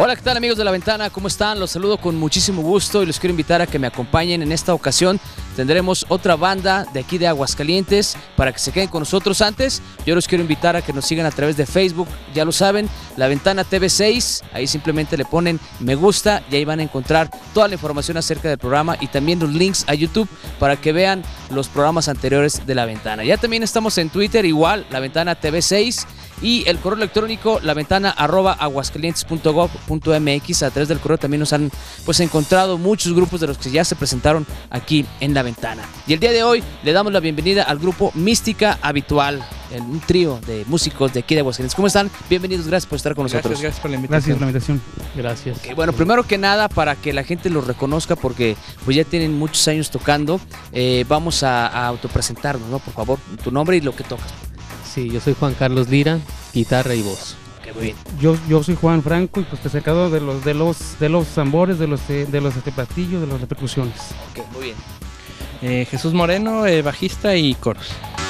Hola, ¿qué tal amigos de La Ventana? ¿Cómo están? Los saludo con muchísimo gusto y los quiero invitar a que me acompañen. En esta ocasión tendremos otra banda de aquí de Aguascalientes para que se queden con nosotros. Antes, yo los quiero invitar a que nos sigan a través de Facebook, ya lo saben, La Ventana TV6, ahí simplemente le ponen me gusta y ahí van a encontrar toda la información acerca del programa y también los links a YouTube para que vean los programas anteriores de La Ventana. Ya también estamos en Twitter, igual, La Ventana TV6. Y el correo electrónico, laventana@aguascalientes.gov.mx. A través del correo también nos han encontrado muchos grupos de los que ya se presentaron aquí en La Ventana. Y el día de hoy le damos la bienvenida al grupo Mística Habitual, un trío de músicos de aquí de Aguascalientes. ¿Cómo están? Bienvenidos, gracias por estar con nosotros. Gracias por la invitación. Gracias. Okay, bueno, primero que nada, para que la gente los reconozca, porque pues ya tienen muchos años tocando, vamos a autopresentarnos, ¿no? Por favor, tu nombre y lo que tocas. Sí, yo soy Juan Carlos Lira, guitarra y voz. Okay, muy bien. Yo soy Juan Franco y pues encargado de los tambores, de los platillos, de las percusiones. Ok, muy bien. Jesús Moreno, bajista y coros.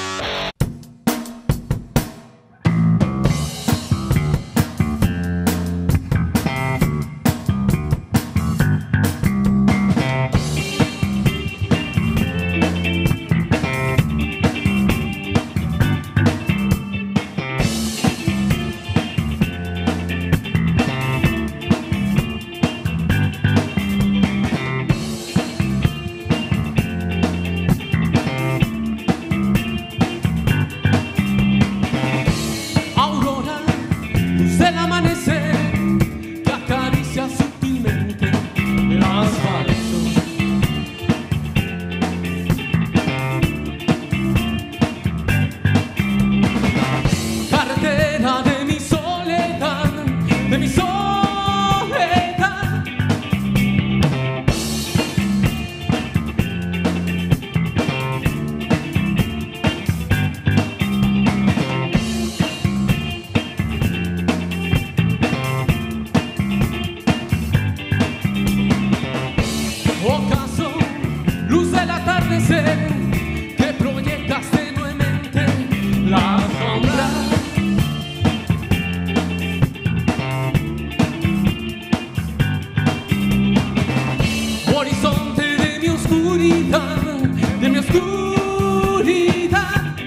Que proyectas tenuemente la sombra. Horizonte de mi oscuridad, de mi oscuridad.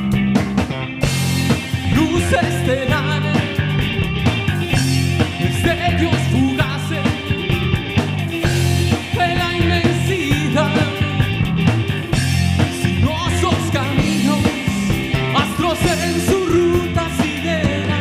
Luz estelar, destellos fugaces de la inmensidad. En su ruta sideral.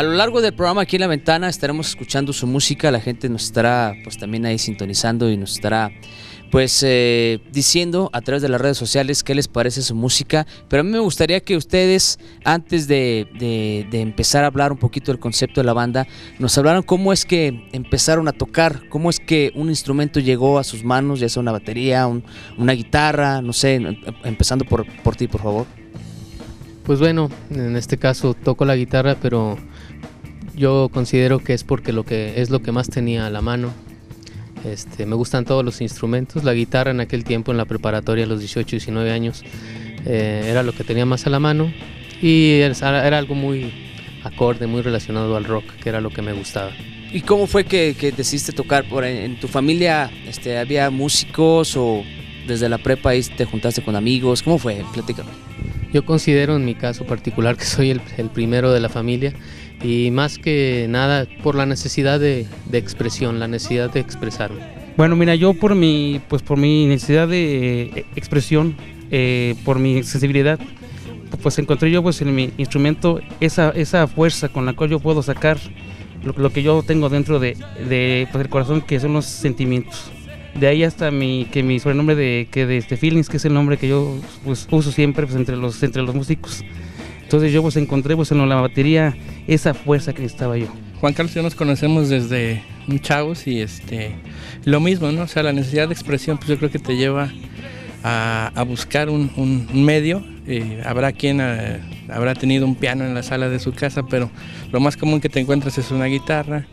lo largo del programa aquí en La Ventana estaremos escuchando su música, la gente nos estará pues también ahí sintonizando y nos estará pues diciendo a través de las redes sociales qué les parece su música, pero a mí me gustaría que ustedes, antes de empezar a hablar un poquito del concepto de la banda, nos hablaran cómo es que empezaron a tocar, cómo es que un instrumento llegó a sus manos, ya sea una batería, una guitarra, no sé, empezando por ti, por favor. Pues bueno, en este caso toco la guitarra, pero yo considero que es porque lo que más tenía a la mano. Me gustan todos los instrumentos. La guitarra en aquel tiempo, en la preparatoria, a los 18, 19 años, era lo que tenía más a la mano y era algo muy acorde, muy relacionado al rock, que era lo que me gustaba. ¿Y cómo fue que decidiste tocar? ¿En tu familia había músicos o desde la prepa ahí te juntaste con amigos? ¿Cómo fue? Platícame. Yo considero en mi caso particular que soy el primero de la familia y más que nada por la necesidad de expresión, la necesidad de expresarme. Bueno, mira, yo por mi necesidad de expresión, por mi sensibilidad, pues encontré yo pues en mi instrumento esa fuerza con la cual yo puedo sacar lo que yo tengo dentro de pues el corazón, que son los sentimientos. De ahí hasta mi sobrenombre de Feelings, que es el nombre que yo pues uso siempre pues entre los músicos. Entonces yo pues encontré pues en la batería esa fuerza que necesitaba yo. Juan Carlos y yo nos conocemos desde muy chavos y lo mismo, ¿no? O sea, la necesidad de expresión pues yo creo que te lleva a buscar un medio. Habrá quien habrá tenido un piano en la sala de su casa, pero lo más común que te encuentras es una guitarra.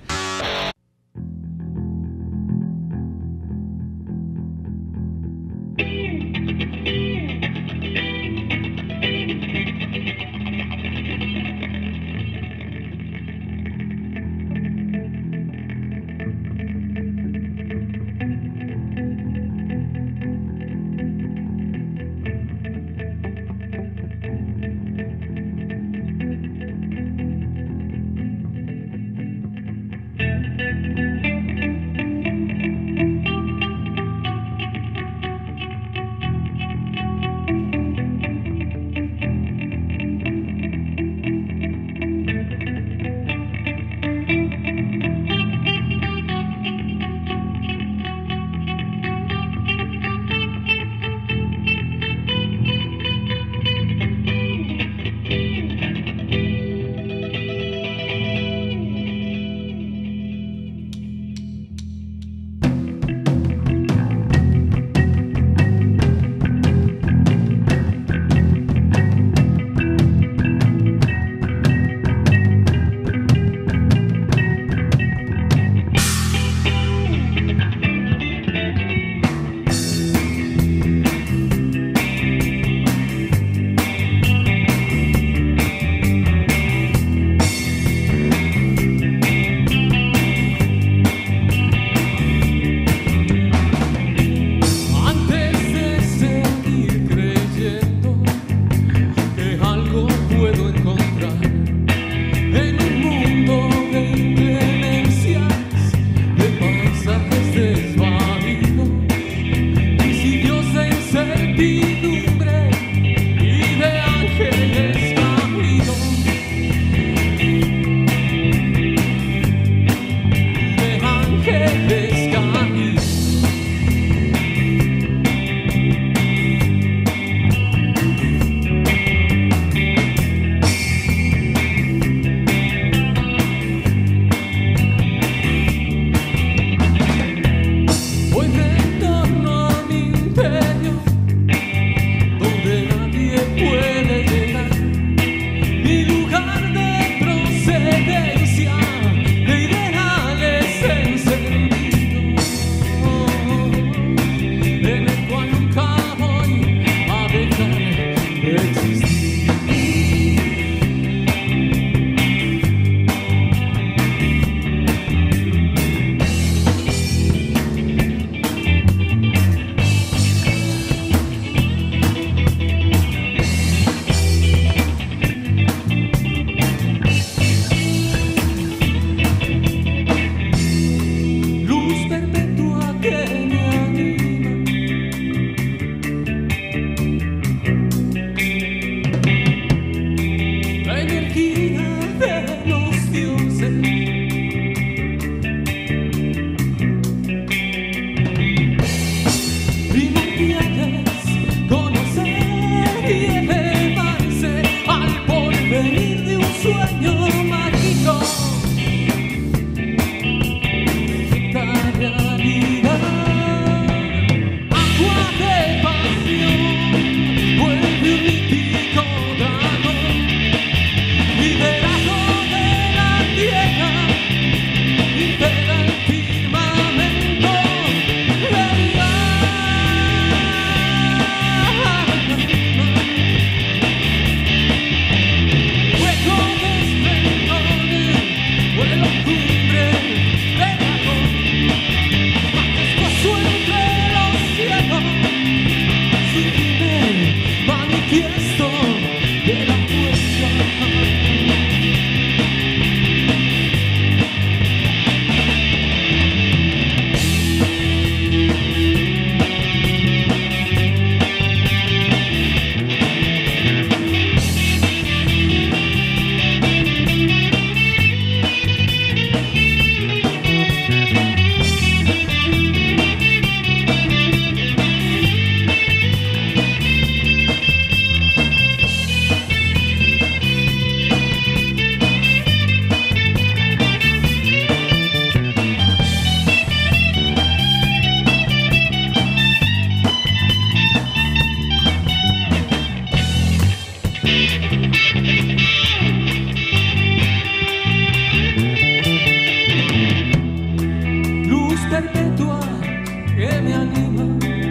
perpetua que me anima.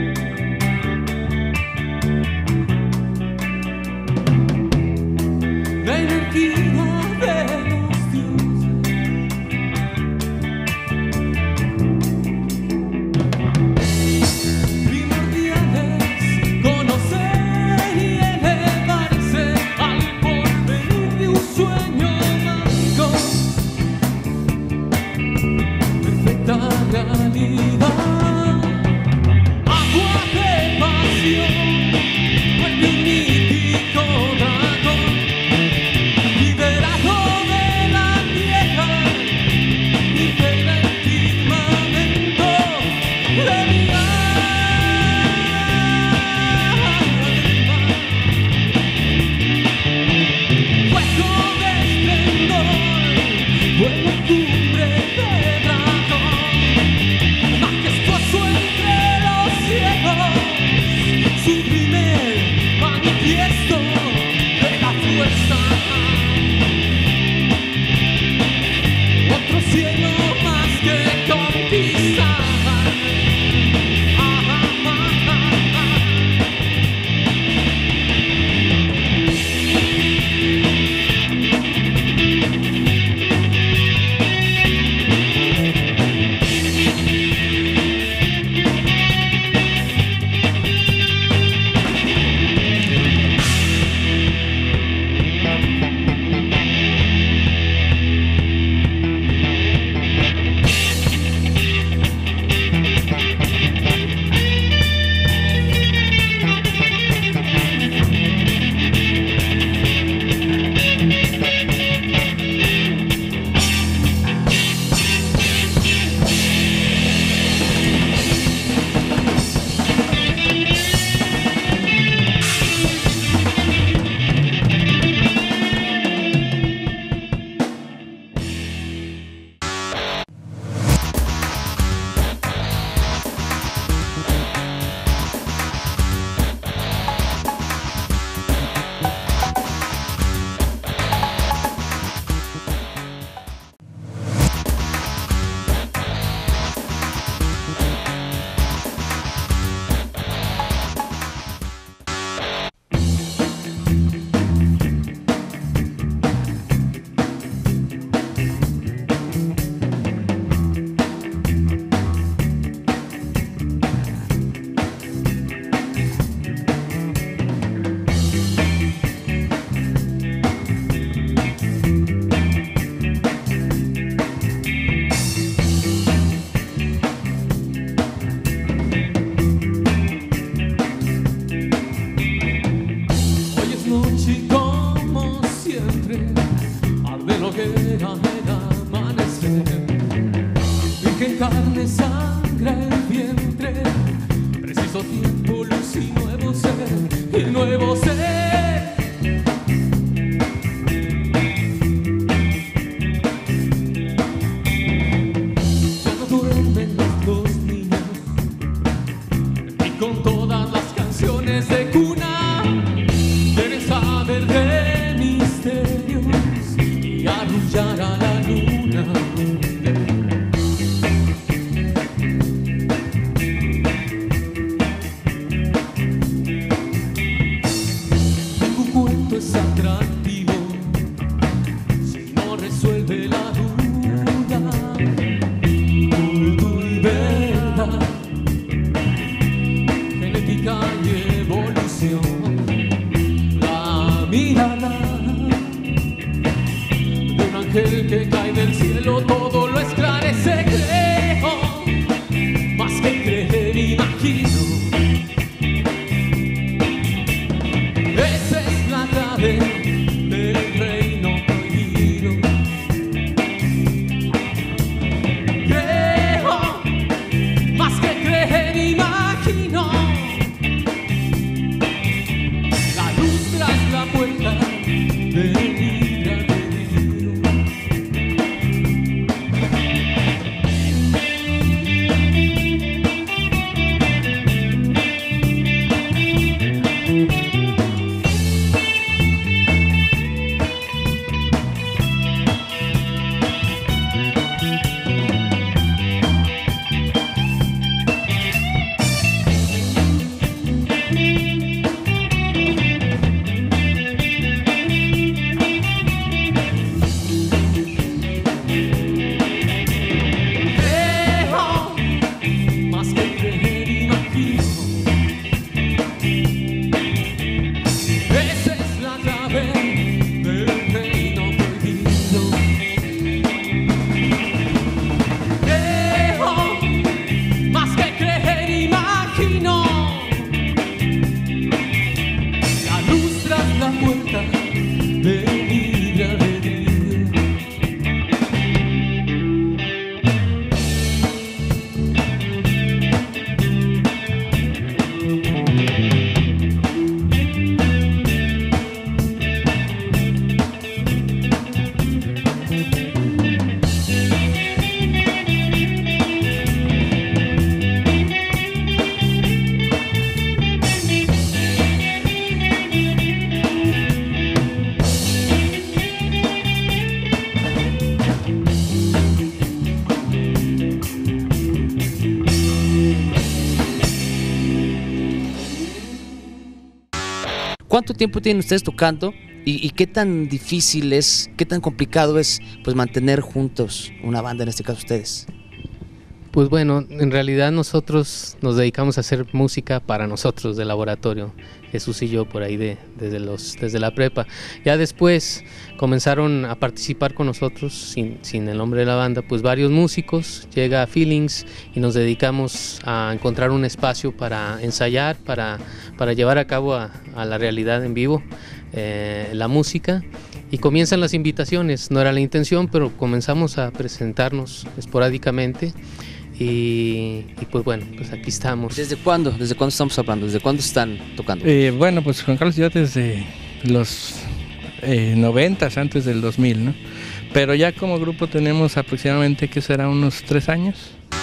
La energía de los dioses, primordiales, conocer y elevarse al porvenir de un sueño mágico, perfecta realidad. ¿Cuánto tiempo tienen ustedes tocando? ¿Y qué tan difícil es, qué tan complicado es pues mantener juntos una banda, en este caso ustedes? Pues bueno, en realidad nosotros nos dedicamos a hacer música para nosotros de laboratorio, Jesús y yo por ahí desde la prepa. Ya después comenzaron a participar con nosotros, sin el nombre de la banda, pues varios músicos, llega Feelings y nos dedicamos a encontrar un espacio para ensayar, para llevar a cabo a la realidad en vivo la música. Y comienzan las invitaciones, no era la intención, pero comenzamos a presentarnos esporádicamente. Y pues bueno, pues aquí estamos. ¿Desde cuándo? ¿Desde cuándo estamos hablando? ¿Desde cuándo están tocando? Bueno, pues Juan Carlos y yo desde los 90s, antes del 2000, ¿no? Pero ya como grupo tenemos aproximadamente, ¿qué será? Unos 3 años.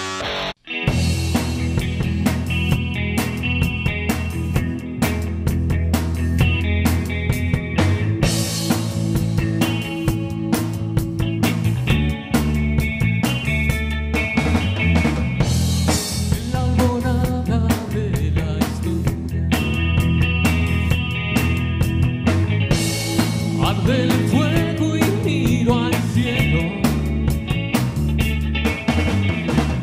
La alborada de la historia arde el fuego y miro al cielo.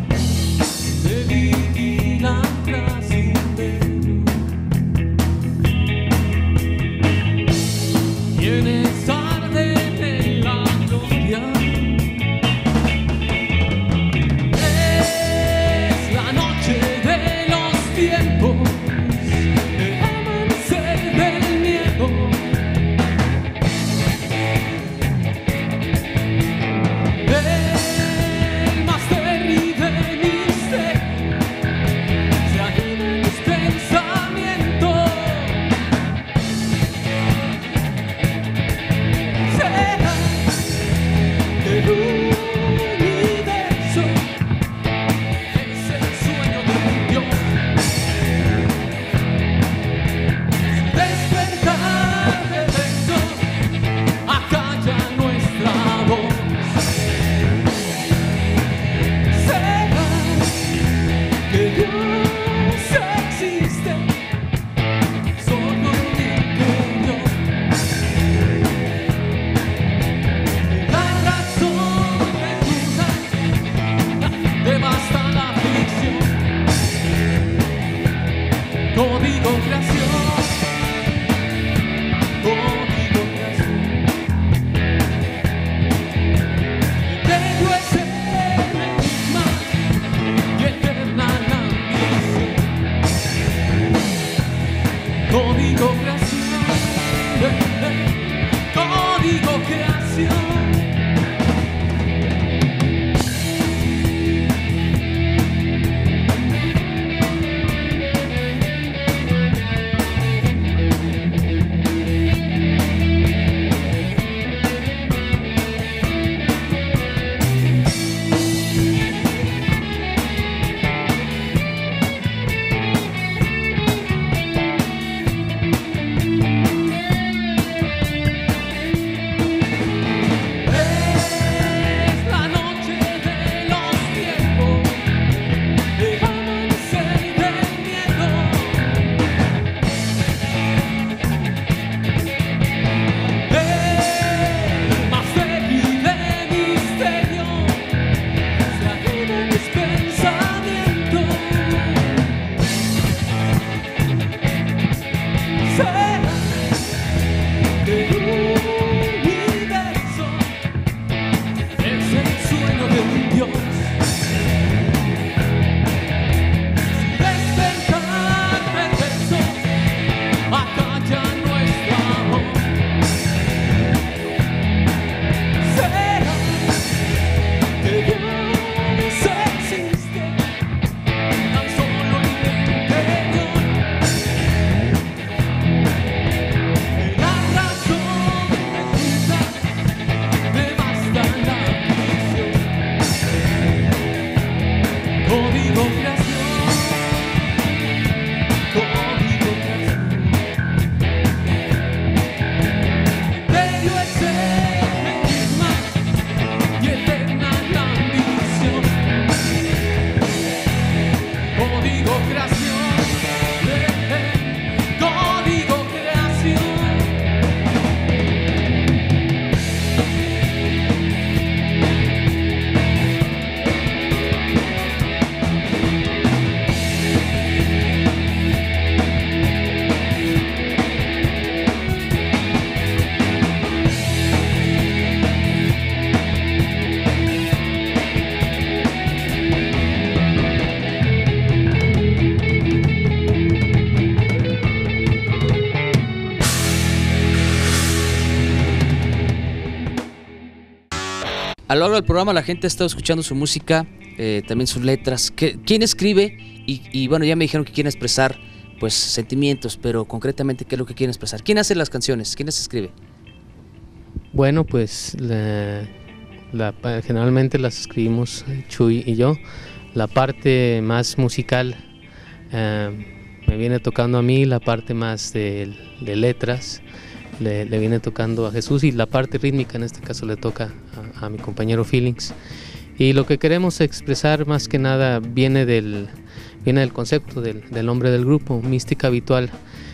a lo largo del programa la gente ha estado escuchando su música, también sus letras. ¿Quién escribe? Y bueno, ya me dijeron que quieren expresar pues sentimientos, pero concretamente, ¿qué es lo que quieren expresar? ¿Quién hace las canciones? ¿Quién las escribe? Bueno, pues generalmente las escribimos Chuy y yo. La parte más musical me viene tocando a mí, la parte más de letras le viene tocando a Jesús, y la parte rítmica en este caso le toca a mi compañero Feelings. Y lo que queremos expresar más que nada viene del concepto del nombre del grupo, Mística Habitual.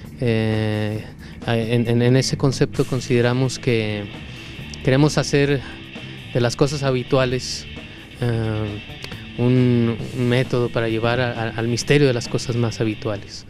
En ese concepto consideramos que queremos hacer de las cosas habituales un método para llevar al misterio de las cosas más habituales.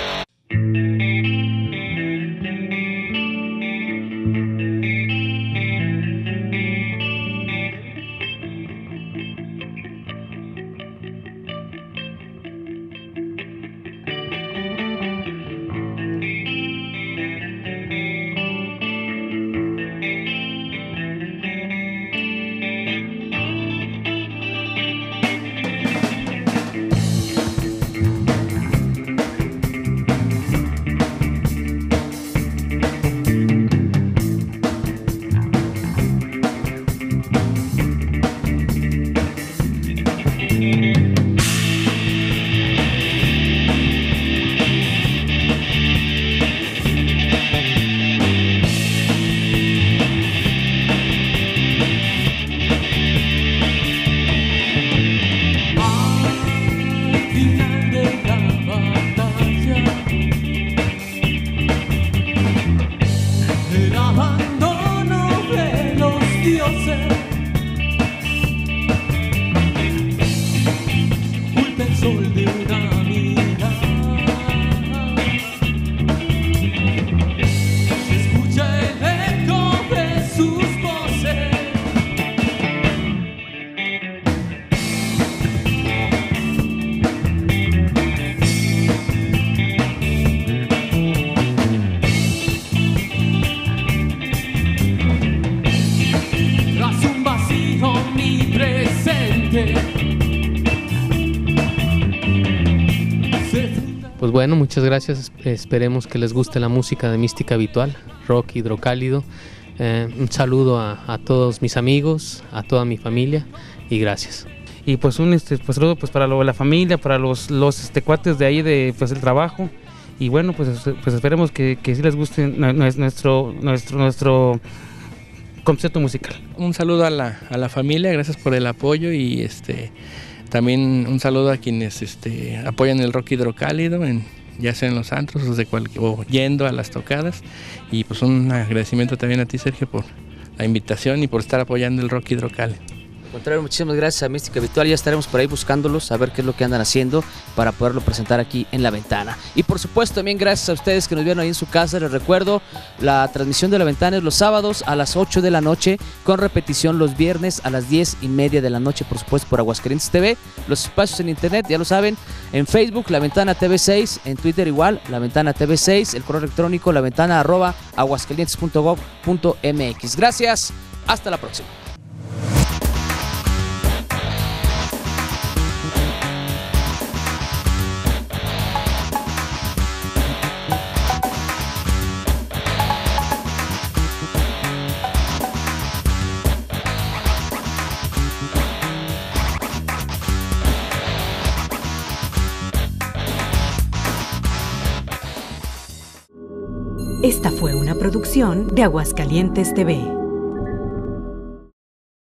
Pues bueno, muchas gracias. Esperemos que les guste la música de Mística Habitual, rock hidrocálido. Un saludo a todos mis amigos, a toda mi familia, y gracias. Y pues un saludo pues para la familia, para los cuates de ahí de pues el trabajo. Y bueno, pues esperemos que sí les guste nuestro concepto musical. Un saludo a la familia, gracias por el apoyo, y también un saludo a quienes apoyan el rock hidrocálido, ya sea en los antros o yendo a las tocadas. Y pues un agradecimiento también a ti, Sergio, por la invitación y por estar apoyando el rock hidrocálido. Al contrario, muchísimas gracias a Mística Habitual. Ya estaremos por ahí buscándolos, a ver qué es lo que andan haciendo para poderlo presentar aquí en La Ventana. Y por supuesto también gracias a ustedes que nos vieron ahí en su casa. Les recuerdo, la transmisión de La Ventana es los sábados a las 8 de la noche, con repetición los viernes a las 10:30 de la noche, por supuesto por Aguascalientes TV. Los espacios en internet, ya lo saben, en Facebook La Ventana TV6, en Twitter igual La Ventana TV6, el correo electrónico laventana@aguascalientes.gov.mx. Gracias, hasta la próxima. Esta fue una producción de Aguascalientes TV.